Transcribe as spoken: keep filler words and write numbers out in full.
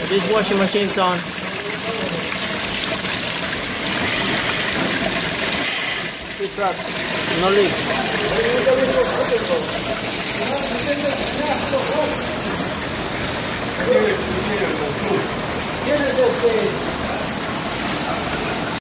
This washing machine is on. It's right. No leaks.